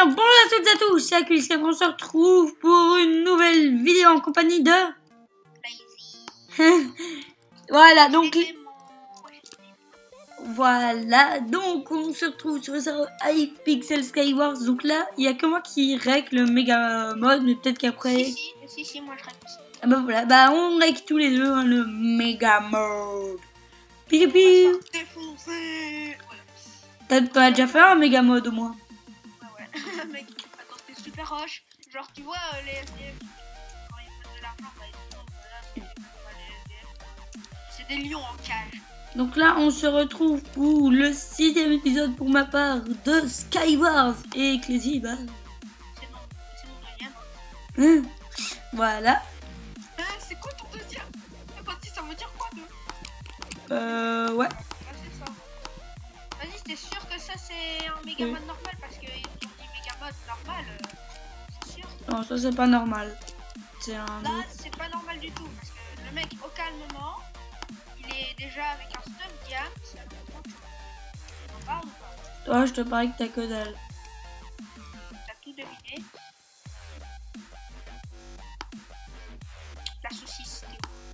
bien, bonjour à toutes et à tous, c'est Aquilus, on se retrouve pour une nouvelle vidéo en compagnie de... Voilà, donc on se retrouve sur le serveur Hypixel Skywars. Donc là, il y a que moi qui règle le méga mode, mais peut-être qu'après... Si, moi je règle aussi. Ah bah voilà, bah on règle tous les deux hein, le méga mode. Pipi. T'as déjà fait un méga mode au moins? Ouais. Mec, attends, c'est super roche. Genre, tu vois, les SDF, quand ils prennent de l'argent, bah, ils c'est des lions en cage. Donc là, on se retrouve pour le 6e épisode pour ma part de Skywars et Ecclésie, bah... C'est mon deuxième. Voilà. C'est quoi ton deuxième? Ça veut dire quoi, deux? Ouais. Ah, c'est ça. Vas-y, t'es sûr que ça c'est un méga mode normal? Parce que ils ont dit méga mode normal, c'est sûr. Non, ça c'est pas normal. C'est un... Là, c'est pas normal du tout. Parce que le mec, au calmement, il est déjà avec un stun diam. On en parle ou pas? Toi, je te parie que t'as que dalle. T'as tout deviné. La saucisse,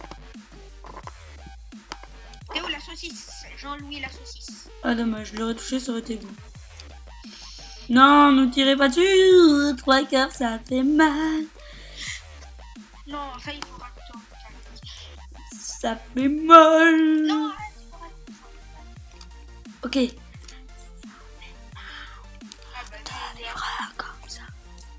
t'es où la saucisse? Jean-Louis la saucisse. Ah dommage, je l'aurais touché, ça aurait été bon. Non, ne tirez pas dessus. 3 cœurs, ça fait mal. Non, ça il faut rajouter en total. Ça fait mal. Non, arrête. Ok. Ah bah, Comme ça.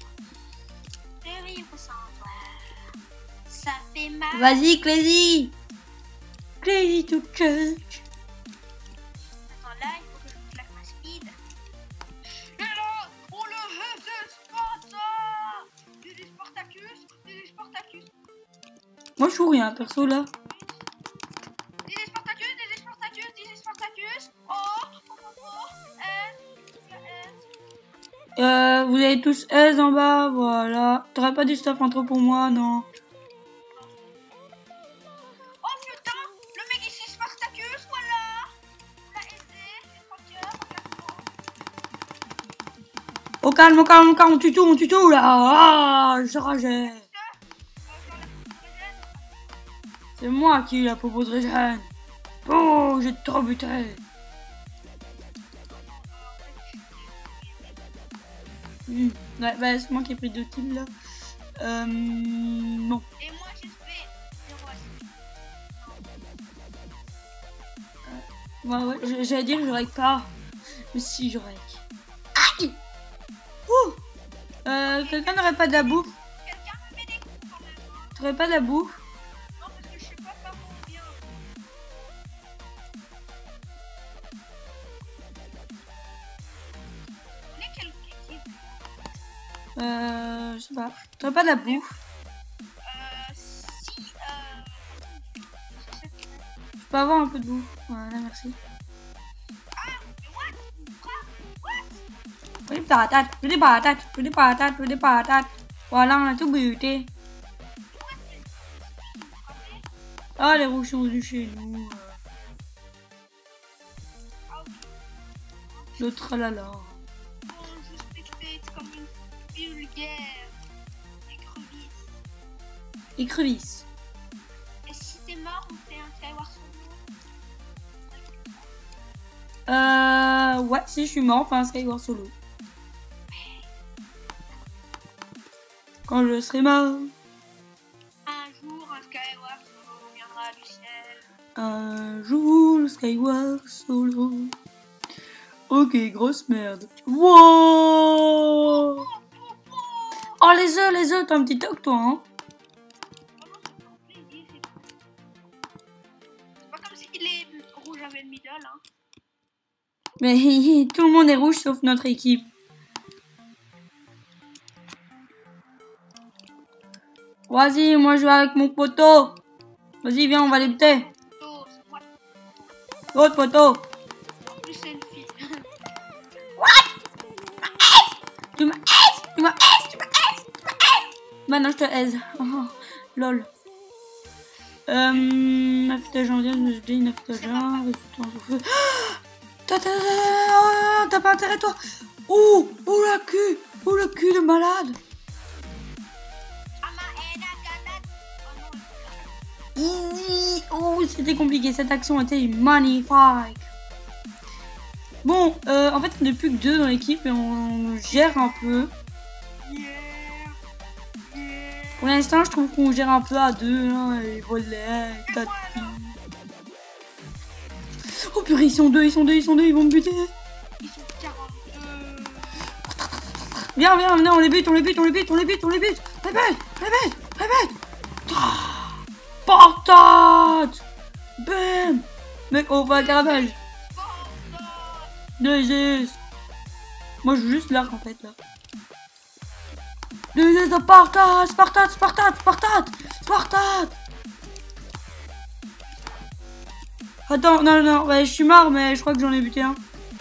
ça fait mal. Vas-y, Clézy. Clézy to church. Attends, là, il faut que je me claque ma speed. Et là, on le SS Sparta. Des Spartacus. Moi, je joue rien, perso, là. Des Spartacus. Oh. Vous avez tous S en bas, voilà. T'aurais pas du stuff entre pour moi, non. Oh putain, le mec ici Spartacus, voilà. La SD, les 3 cœurs, Au calme, on tue tout, là. Ah, je rageais. C'est moi qui ai eu la peau de régène. Oh, j'ai trop buté. Ouais, bah, c'est moi qui ai pris 2 kills là. Non. Et moi j'ai fait 0 Ouais, j'allais dire je règle pas. Mais si, je règle. Aïe. Ouh. Quelqu'un n'aurait pas de la bouffe? Quelqu'un me met des coups quand même. T'aurais pas de la bouffe? Non, parce que je sais pas faire mon bien. On est quelle équipe? Je sais pas. T'aurais pas de la bouffe? Si, Je peux avoir un peu de bouffe. Voilà, merci. Ah, mais what? Fais des patates. Voilà, on a tout buté. Ah, les rouges sont venus chez nous. Le tralala. Oh, je spectate comme une vulgaire écrevisse. Écrevisse. Et si t'es mort, on fait un Skywars solo? Ouais, si je suis mort, enfin un Skyward solo. Quand je serai mort. Un jour, un Skywars solo viendra du ciel. Un jour, le Skyward solo. Ok, grosse merde. Wow. Oh, les œufs, t'as un petit toc, toi, hein? C'est pas comme si les rouges avaient le middle, hein. Mais tout le monde est rouge sauf notre équipe. Vas-y, moi je vais avec mon poteau. Vas-y, viens, on va les buter. Oh, c'est moi. L'autre poteau. En plus, c'est une fille. Tu m'as Maintenant je te aise. Oh, lol. Affûtage janvier, je dis une affûtage T'as pas intérêt toi. Oh la cul. Oh le cul de malade. Easy. Oh, c'était compliqué. Cette action était magnifique. Bon, en fait, on n'est plus que 2 dans l'équipe et on gère un peu. Pour l'instant, je trouve qu'on gère un peu à 2. Hein, et voilà, 4 filles. Oh purée, ils sont deux, ils vont me buter. Ils sont 42. Viens, on les bute. Patate. Bam. Mec, on va à caravage. 2 Moi, je joue juste l'arc en fait là. 2 Spartate. Attends, non, ouais, je suis mort, mais je crois que j'en ai buté un.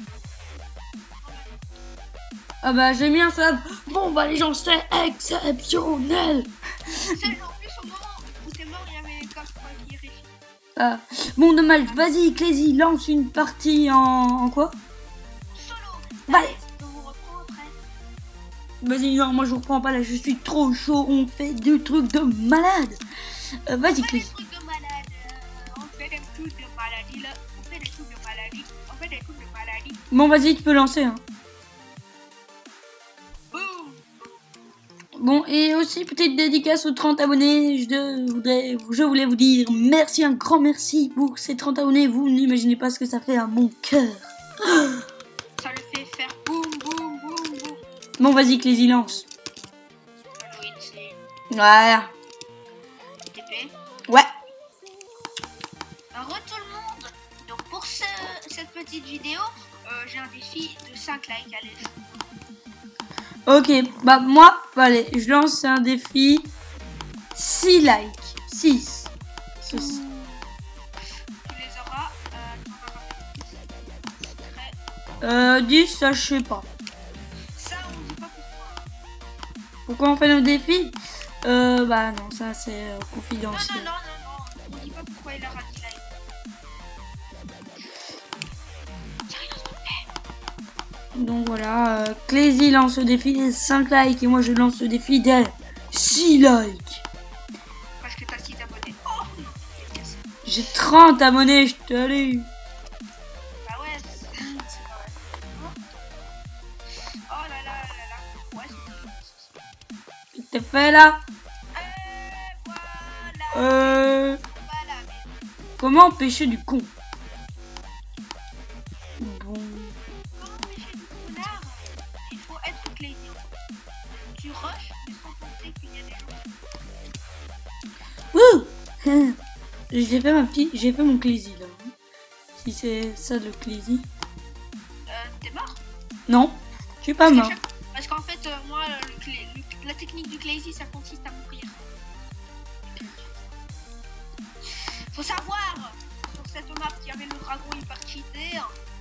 Ah bah, j'ai mis un sub. Bon bah, les gens, c'est exceptionnel. C'est en plus au moment où t'es mort, il y avait les coffres qui réfléchissent. Ah. Bon, dommage, vas-y, Clézy, lance une partie en quoi? Solo. Bah, Je vous reprends après. vas-y, non, moi je reprends pas là, je suis trop chaud, on fait des trucs de malade. Vas-y, Clézy. On fait des trucs de maladie là. On fait des trucs de maladie. Bon, vas-y, tu peux lancer. Hein. Boum. Bon, et aussi, petite dédicace aux 30 abonnés. Je voulais vous dire merci, un grand merci pour ces 30 abonnés. Vous n'imaginez pas ce que ça fait à mon cœur. Ça le fait faire boum. Bon, vas-y, Clézy, lance. Oui, c'est Voilà. TP. Ouais. Re tout le monde. Donc pour cette petite vidéo, j'ai un défi de 5 likes. Allez. Ok, bah moi, allez, je lance un défi. 6 likes. 6. Tu les auras. 10, ça, je sais pas. Ça, on ne dit pas pourquoi. Pourquoi on fait nos défis? Bah non, ça c'est confidentiel. Non. On ne dit pas pourquoi il aura 10 likes. Donc voilà, Clézy lance le défi des 5 likes et moi je lance le défi des 6 likes. Parce que t'as 6 abonnés. Oh non, J'ai 30 abonnés, je te l'ai. bah ouais, c'est pas vrai. Oh là. Ouais, c'est Qu'est-ce que t'as fait là? voilà. Comment empêcher du con? Bon. Comment empêcher du connard? Il faut être Clézy. Tu rushes, mais sans penser qu'il y a des gens. Wouh. J'ai fait mon Clézy là. Si c'est ça le Clézy. T'es mort? Non, je suis pas mort. Parce qu'en fait, moi, la technique du Clézy, ça consiste à mourir. Faut savoir, sur cette map, il y avait le dragon hyper cheaté.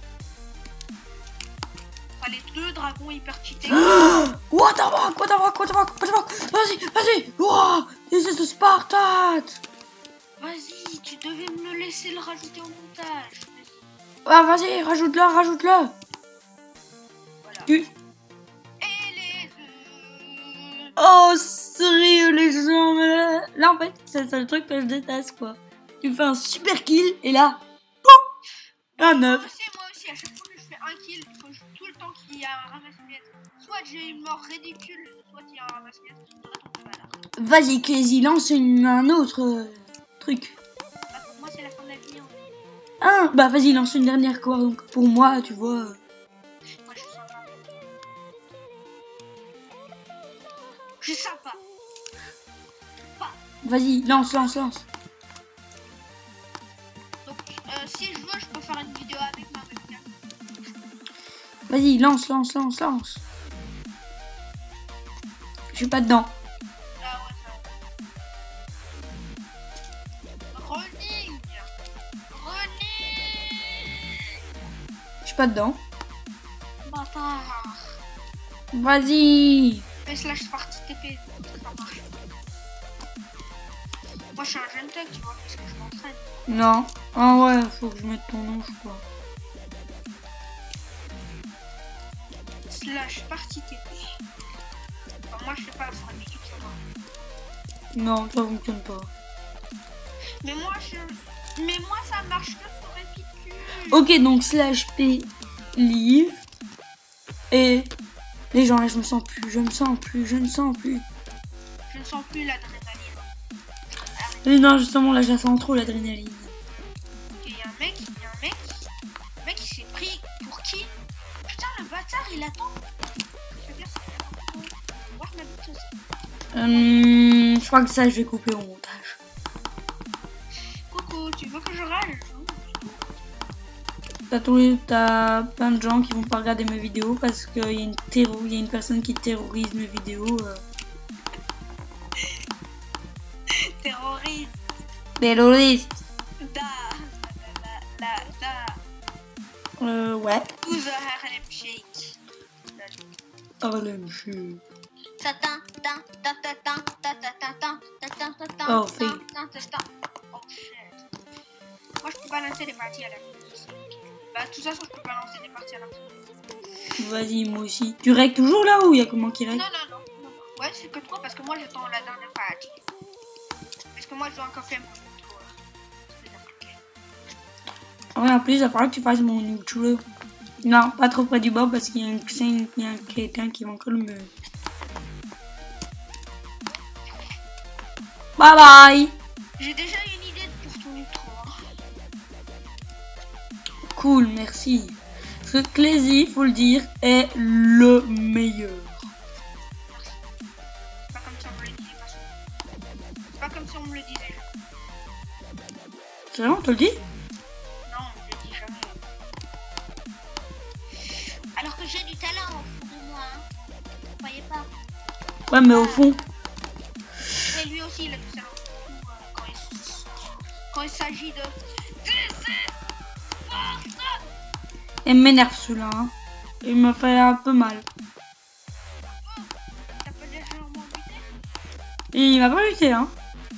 Enfin, les 2 dragons hyper cheatés. What the fuck? Vas-y. Wow, this is a Spartate. Vas-y, tu devais me laisser le rajouter au montage. Ah, vas-y, rajoute-le. Voilà. Tu... Et les œufs. Oh, sérieux, les gens, mais là, en fait, c'est le truc que je déteste, quoi. Tu fais un super kill, et là, boum, un œuf. Moi aussi, à chaque fois que je fais un kill, il faut tout le temps qu'il y a un ramasse-miettes. Soit j'ai une mort ridicule, soit il y a un ramasse-miettes. Vas-y, Clézy, lance un autre truc. Bah, pour moi, c'est la fin de la vie. Bah, vas-y, lance une dernière, quoi. Donc, pour moi, tu vois... Moi, je suis sympa. Je suis sympa. Vas-y, lance. Donc, si je veux, je peux faire une vidéo avec ma webcam. Vas-y, lance. Je suis pas dedans. Ah ouais, ça va. Running. Je suis pas dedans. Bâtard. Vas-y. Fais slash partie TP. Ça marche. Moi, je suis un jeune tech, tu vois, parce que je m'entraîne. Non. Ah ouais, faut que je mette ton nom, je crois. slash partie TP. Enfin, moi je sais pas, ça d'habitude ça va. Non, ça fonctionne pas. Mais moi ça marche que sur Epicure. Ok, donc slash P live. Et les gens là, je ne sens plus. Je ne sens plus l'adrénaline. Et non, justement là, je la sens trop l'adrénaline. Ok, y a un mec. Le mec il s'est pris pour qui? Putain, le bâtard il attend. Je veux dire, voir ma bite aussi. Je crois que ça, je vais couper au montage. Coucou, tu veux que je râle? T'as plein de gens qui vont pas regarder mes vidéos parce qu'il y a une personne qui terrorise mes vidéos. Terroriste. Terroriste. Ouais. Who's a Harlem Shake? Harlem Shake. Oh, Oh, fait. Oh shit. Moi je peux pas lancer des parties à la fin. Bah de toute façon je peux pas lancer des parties à la fin. Vas-y, moi aussi. Tu règles toujours là ou il y a comment qui règle? Non. Ouais, c'est que toi parce que moi j'attends la dernière partie. Parce que moi je dois encore faire mon tour. Ouais, en plus, il va falloir que tu fasses mon outro. Non, pas trop près du bas parce qu'il y a un quelqu'un qui va encore me... Bye bye. J'ai déjà une idée pour ton outro. Cool, merci. Parce que Clézy, faut le dire, est le meilleur. C'est pas comme si on me le disait pas. C'est pas comme si on me le disait. C'est vrai, on te le dit? Non, on me le dit jamais. Alors que j'ai du talent au fond de moi, hein. Vous croyez pas? Ouais, mais au fond... Et lui aussi, il a du talent. Quand il s'agit de... Il m'énerve celui-là. Hein. Il me fait un peu mal. Ça peut légèrement buter. Et il va pas lutter, hein.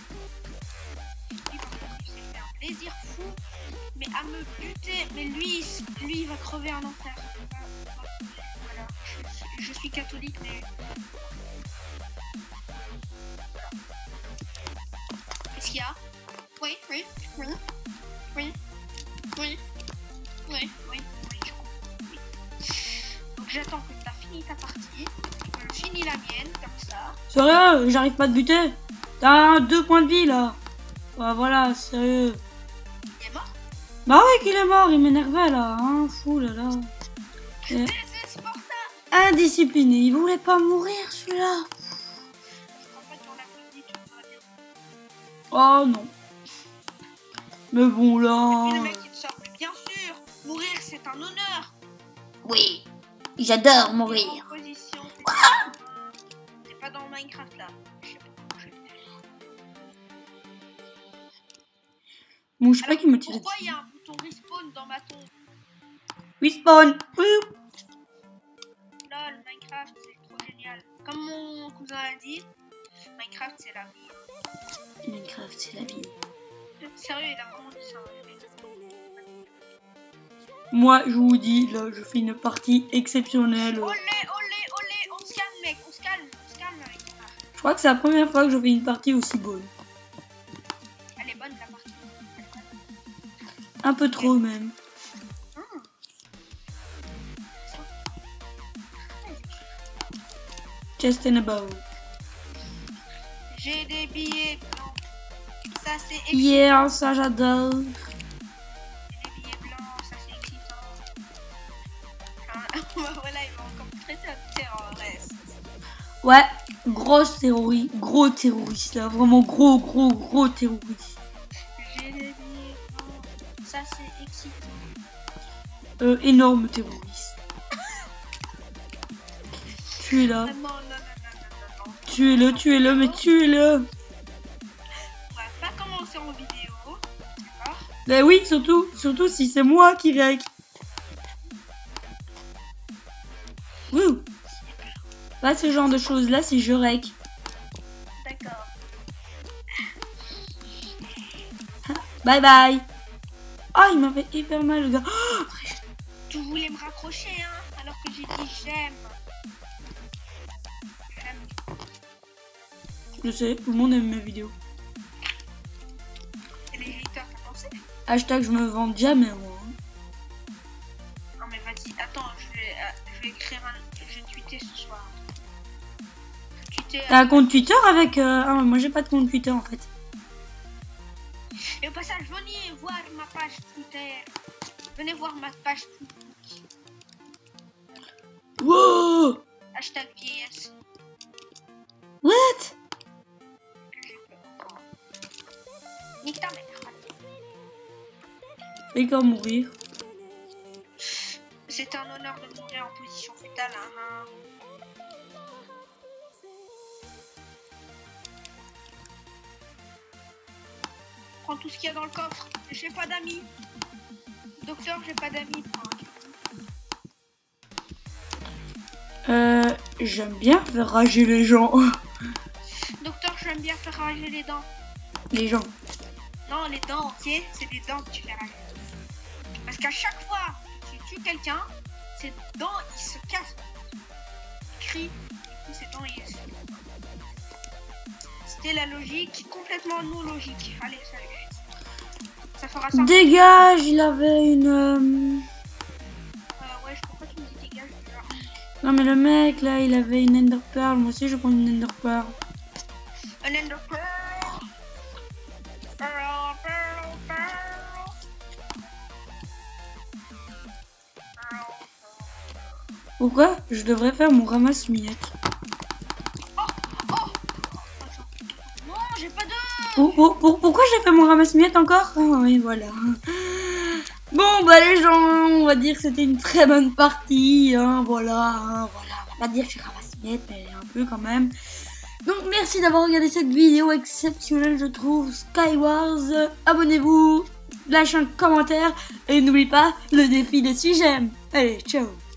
Il fait un plaisir fou. Mais à me buter. Mais lui il va crever en enfer. Voilà. Je suis catholique, mais... Qu'est-ce qu'il y a? Oui. Donc j'attends que tu as fini ta partie, que je finis la mienne, comme ça. Sérieux, j'arrive pas à te buter. T'as 2 points de vie là. Ouais, voilà, sérieux. Il est mort? Bah oui qu'il est mort, il m'énervait là. Hein, fou là là. Et... Indiscipliné, il voulait pas mourir celui-là. Oh non. Mais bon là... Et le mec il te sort, mais bien sûr, mourir c'est un honneur. Oui, j'adore mourir. T'es pas dans Minecraft là. Je sais pas comment je vais faire. Bon, je sais pas qui me tire Pourquoi dessus. il y a un bouton respawn dans ma tombe? Respawn. Lol, Minecraft c'est trop génial. Comme mon cousin a dit, Minecraft c'est la vie. Minecraft c'est la vie. Sérieux, il a vraiment dit ça. Moi, je vous dis, là, je fais une partie exceptionnelle. Olé, on se calme mec, on se calme avec ça. Je crois que c'est la première fois que je fais une partie aussi bonne. Elle est bonne la partie. Un peu trop même. Just and about. J'ai des billets blancs. Ça c'est excitant. Yeah, ça j'adore. J'ai des billets blancs, ça c'est excitant. Voilà, il va encore traiter un terroriste. Ouais, gros terroriste là, vraiment gros terroriste. J'ai des billets blancs, ça c'est excitant. Énorme terroriste. Tuez-la. Non. Tuez-le, mais tuez-le. On va pas commencer en vidéo. D'accord? Bah oui, surtout si c'est moi qui règle. Wouh. Pas ce genre de choses là si je règle. D'accord. Bye bye. Oh, il m'a fait hyper mal le gars. Oh, Tu voulais me raccrocher, hein, alors que J'ai dit j'aime. Je sais, tout le monde aime mes vidéos. Et les haters, t'as pensé? Hashtag je me vends jamais moi. Non mais vas-y, attends, je vais écrire je vais tweeter ce soir. T'as un compte Twitter avec... Ah, moi j'ai pas de compte Twitter en fait. Et au passage, venez voir ma page Twitter. Venez voir ma page Twitter. Wow! Hashtag vieillesse. What? Nique ta mère. Fais qu'à mourir. C'est un honneur de mourir en position fétale. Hein. Prends tout ce qu'il y a dans le coffre. J'ai pas d'amis. Docteur, j'ai pas d'amis. J'aime bien faire rager les gens. Docteur, j'aime bien faire rager les dents. Les gens. Non, les dents, ok? C'est des dents que tu fais rager. Parce qu'à chaque fois que tu tues quelqu'un, ses dents, ils se cassent. Il crie, du coup, ses dents, ils se... C'était la logique, complètement non logique. Allez, salut. Ça fera ça. Dégage, il avait une... Ouais, pourquoi tu me dis dégage déjà? Non mais le mec là, il avait une Ender Pearl. Moi aussi je prends une Ender Pearl. Un Ender Pearl. Pourquoi je devrais faire mon ramasse-miettes? Non, j'ai pas de... Pourquoi j'ai fait mon ramasse-miettes encore? Ah oui, voilà. Bon, bah les gens, on va dire que c'était une très bonne partie. Hein, voilà. On va pas dire que je ramasse-miettes, mais un peu quand même. Donc merci d'avoir regardé cette vidéo exceptionnelle, je trouve. Skywars, abonnez-vous, lâchez un commentaire et n'oubliez pas le défi des 6 j'aime. Allez, ciao.